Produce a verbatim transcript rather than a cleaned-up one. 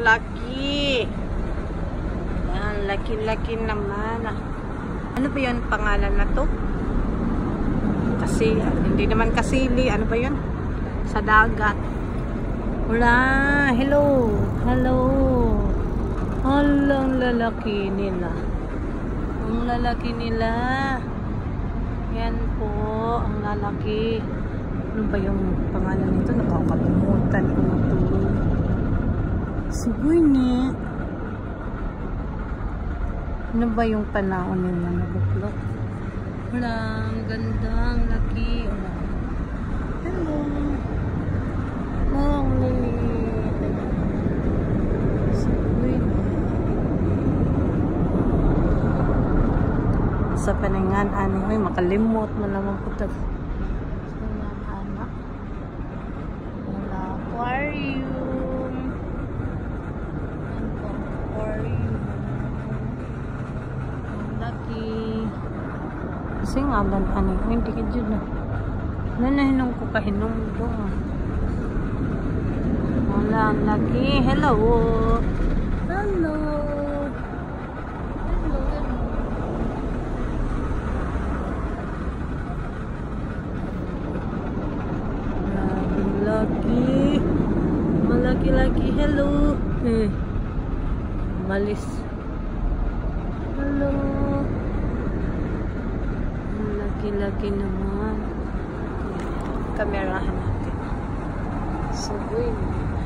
laki. Yan, laki-laki naman. Ano ba yun pangalan na to? Kasi, hindi naman kasili. Ano ba yun? Sa dagat. Wala. Hello. Hello. Hala, ang lalaki nila. Ang lalaki nila. Yan po. Ang lalaki. Ano ba yung pangalan nito? Nakakalimutan ko na ito. Siguro ni. Ano ba yung panahon nila na buklok? Wala. Ang ganda. Ang laki. Wala. Hello. Ang laki. Sa paningan, ano may makalimot mo naman po ito. So, yan, anak. Wala, aquarium. Yan po, aquarium. Ang laki. Kasi nga ba, ano, hindi ka dyan na. Nanahinong ko kahinom doon. Wala, ang laki. Hello. Hello. Malaki. Malaki-laki. Hello. Eh. Malis. Hello. Malaki-laki naman. Kamerahan natin. So, good.